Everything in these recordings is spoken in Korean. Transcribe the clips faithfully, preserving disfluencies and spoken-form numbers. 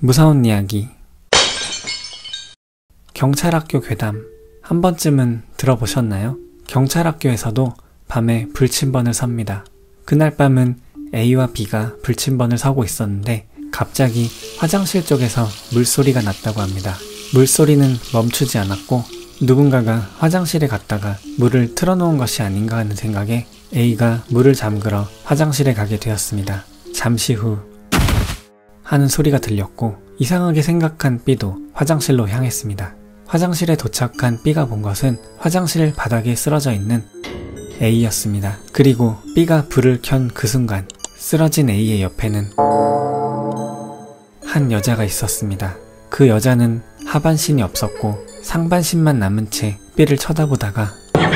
무서운 이야기. 경찰학교 괴담 한 번쯤은 들어보셨나요? 경찰학교에서도 밤에 불침번을 섭니다. 그날 밤은 A와 B가 불침번을 서고 있었는데 갑자기 화장실 쪽에서 물소리가 났다고 합니다. 물소리는 멈추지 않았고 누군가가 화장실에 갔다가 물을 틀어놓은 것이 아닌가 하는 생각에 A가 물을 잠그러 화장실에 가게 되었습니다. 잠시 후 하는 소리가 들렸고 이상하게 생각한 B도 화장실로 향했습니다. 화장실에 도착한 B가 본 것은 화장실 바닥에 쓰러져 있는 A였습니다. 그리고 B가 불을 켠 그 순간 쓰러진 A의 옆에는 한 여자가 있었습니다. 그 여자는 하반신이 없었고 상반신만 남은 채 B를 쳐다보다가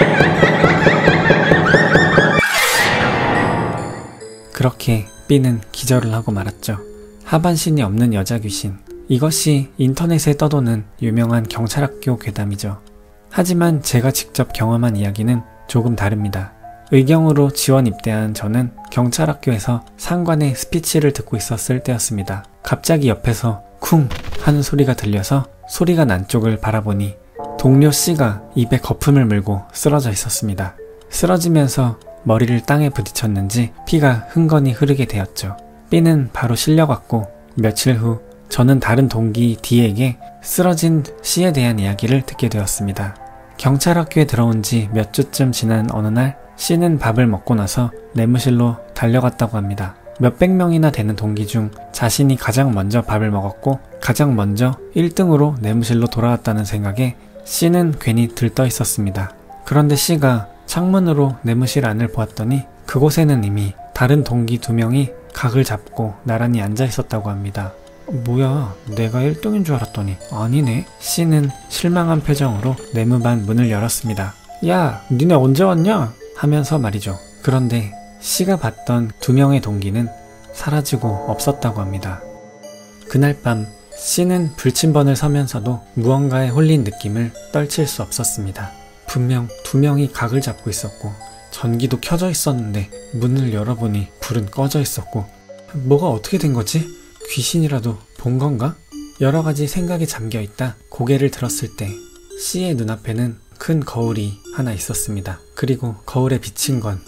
그렇게 B는 기절을 하고 말았죠. 하반신이 없는 여자 귀신. 이것이 인터넷에 떠도는 유명한 경찰학교 괴담이죠. 하지만 제가 직접 경험한 이야기는 조금 다릅니다. 의경으로 지원 입대한 저는 경찰학교에서 상관의 스피치를 듣고 있었을 때였습니다. 갑자기 옆에서 쿵 하는 소리가 들려서 소리가 난 쪽을 바라보니 동료 C가 입에 거품을 물고 쓰러져 있었습니다. 쓰러지면서 머리를 땅에 부딪혔는지 피가 흥건히 흐르게 되었죠. B는 바로 실려갔고 며칠 후 저는 다른 동기 D에게 쓰러진 C에 대한 이야기를 듣게 되었습니다. 경찰학교에 들어온 지 몇 주쯤 지난 어느 날 C는 밥을 먹고 나서 내무실로 달려갔다고 합니다. 몇백 명이나 되는 동기 중 자신이 가장 먼저 밥을 먹었고 가장 먼저 일 등으로 내무실로 돌아왔다는 생각에 C는 괜히 들떠 있었습니다. 그런데 C가 창문으로 내무실 안을 보았더니 그곳에는 이미 다른 동기 두 명이 각을 잡고 나란히 앉아 있었다고 합니다. 뭐야, 내가 일 등인 줄 알았더니 아니네. C는 실망한 표정으로 내무반 문을 열었습니다. 야, 니네 언제 왔냐? 하면서 말이죠. 그런데 C가 봤던 두 명의 동기는 사라지고 없었다고 합니다. 그날 밤 C는 불침번을 서면서도 무언가에 홀린 느낌을 떨칠 수 없었습니다. 분명 두 명이 각을 잡고 있었고 전기도 켜져 있었는데 문을 열어보니 불은 꺼져 있었고 뭐가 어떻게 된 거지? 귀신이라도 본 건가? 여러 가지 생각에 잠겨 있다 고개를 들었을 때 C의 눈앞에는 큰 거울이 하나 있었습니다. 그리고 거울에 비친 건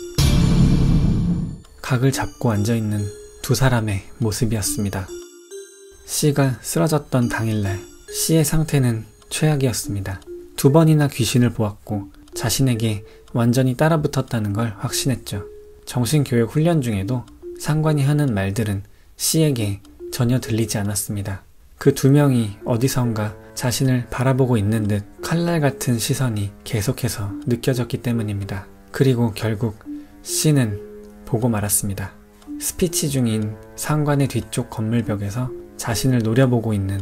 각을 잡고 앉아있는 두 사람의 모습이었습니다. C가 쓰러졌던 당일날 C의 상태는 최악이었습니다. 두 번이나 귀신을 보았고 자신에게 완전히 따라붙었다는 걸 확신했죠. 정신교육 훈련 중에도 상관이 하는 말들은 C에게 전혀 들리지 않았습니다. 그 두 명이 어디선가 자신을 바라보고 있는 듯 칼날 같은 시선이 계속해서 느껴졌기 때문입니다. 그리고 결국 C는 보고 말았습니다. 스피치 중인 상관의 뒤쪽 건물벽에서 자신을 노려보고 있는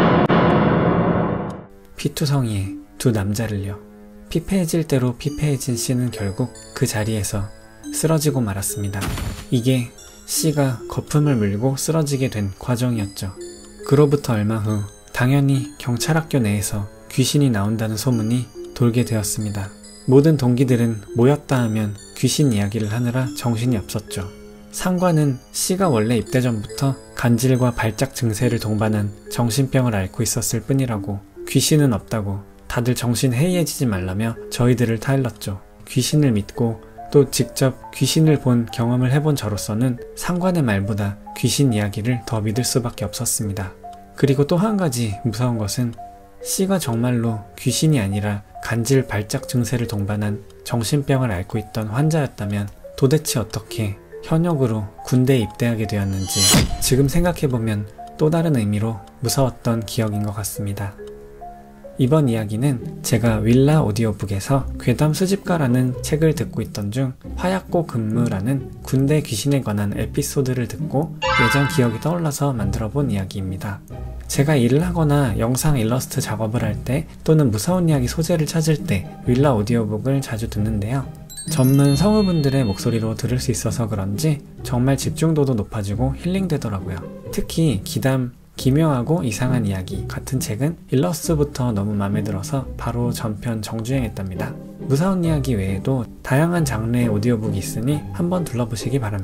피투성이의 두 남자를요. 피폐해질 대로 피폐해진 C는 결국 그 자리에서 쓰러지고 말았습니다. 이게 C가 거품을 물고 쓰러지게 된 과정이었죠. 그로부터 얼마 후 당연히 경찰학교 내에서 귀신이 나온다는 소문이 돌게 되었습니다. 모든 동기들은 모였다 하면 귀신 이야기를 하느라 정신이 없었죠. 상관은 C가 원래 입대 전부터 간질과 발작 증세를 동반한 정신병을 앓고 있었을 뿐이라고 귀신은 없다고 다들 정신 해이해지지 말라며 저희들을 타일렀죠. 귀신을 믿고 또 직접 귀신을 본 경험을 해본 저로서는 상관의 말보다 귀신 이야기를 더 믿을 수밖에 없었습니다. 그리고 또 한 가지 무서운 것은 C가 정말로 귀신이 아니라 간질 발작 증세를 동반한 정신병을 앓고 있던 환자였다면 도대체 어떻게 현역으로 군대에 입대하게 되었는지 지금 생각해보면 또 다른 의미로 무서웠던 기억인 것 같습니다. 이번 이야기는 제가 윌라 오디오북에서 괴담 수집가라는 책을 듣고 있던 중 화약고 근무라는 군대 귀신에 관한 에피소드를 듣고 예전 기억이 떠올라서 만들어본 이야기입니다. 제가 일을 하거나 영상 일러스트 작업을 할 때 또는 무서운 이야기 소재를 찾을 때 윌라 오디오북을 자주 듣는데요. 전문 성우분들의 목소리로 들을 수 있어서 그런지 정말 집중도도 높아지고 힐링되더라고요. 특히 기담 기묘하고 이상한 이야기 같은 책은 일러스트부터 너무 마음에 들어서 바로 전편 정주행했답니다. 무서운 이야기 외에도 다양한 장르의 오디오북이 있으니 한번 둘러보시기 바랍니다.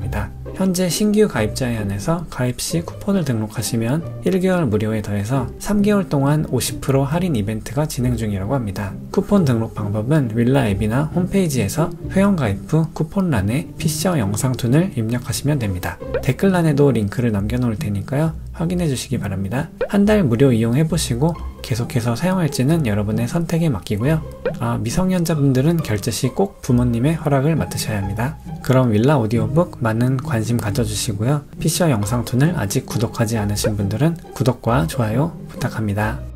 현재 신규 가입자에 한해서 가입 시 쿠폰을 등록하시면 일 개월 무료에 더해서 삼 개월 동안 오십 퍼센트 할인 이벤트가 진행 중이라고 합니다. 쿠폰 등록 방법은 윌라 앱이나 홈페이지에서 회원가입 후 쿠폰란에 피셔 영상툰을 입력하시면 됩니다. 댓글란에도 링크를 남겨놓을 테니까요. 확인해 주시기 바랍니다. 한 달 무료 이용해보시고 계속해서 사용할지는 여러분의 선택에 맡기고요. 아, 미성년자분들은 결제 시 꼭 부모님의 허락을 맡으셔야 합니다. 그럼 윌라 오디오북 많은 관심 가져주시고요. 피셔 영상툰을 아직 구독하지 않으신 분들은 구독과 좋아요 부탁합니다.